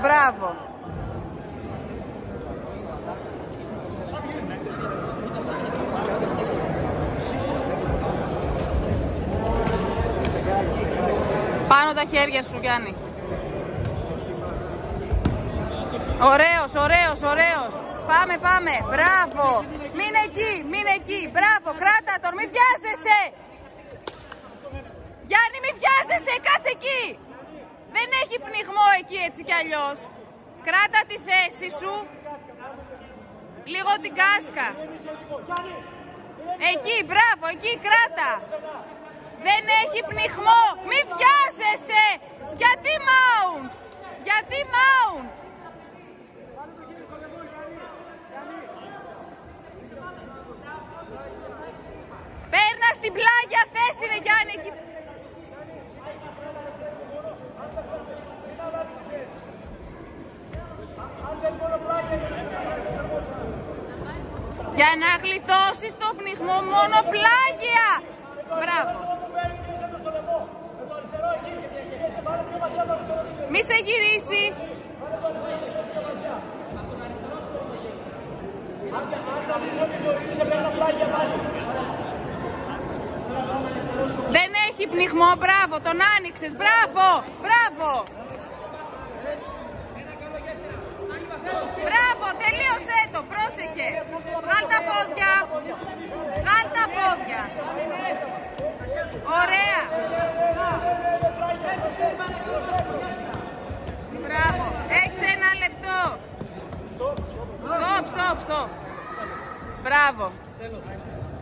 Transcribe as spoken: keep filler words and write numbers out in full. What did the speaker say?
μπράβο. Πάνω τα χέρια σου, Γιάννη. Ωραίος, ωραίος, ωραίος. Πάμε, πάμε. Μπράβο. Μην εκεί, μην εκεί. Μπράβο, κράτα τον, μη βιάζεσαι. Γιάννη, μη βιάζεσαι, κάτσε εκεί. Δεν έχει πνιγμό εκεί έτσι κι αλλιώς. Κράτα τη θέση σου. Λίγο την κάσκα. Εκεί, μπράβο, εκεί κράτα. Δεν έχει πνιγμό. Μη βιάζεσαι. Γιατί mount. Γιατί mount. Παίρνα στην πλάγια θέση, ρε Γιάννη. Εκεί. Για να γλιτώσεις το πνιγμό, μόνο πλάγια. Μπράβο. Μη σε γυρίσει. Δεν έχει πνιγμό, μπράβο, τον άνοιξες, μπράβο, μπράβο. Μπράβο, τελείωσέ το, πρόσεχε. Βγάλ' τα πόδια, βγάλ' τα πόδια. Ωραία. Μπράβο, έχεις ένα λεπτό. Στοπ, στοπ, στοπ. Μπράβο.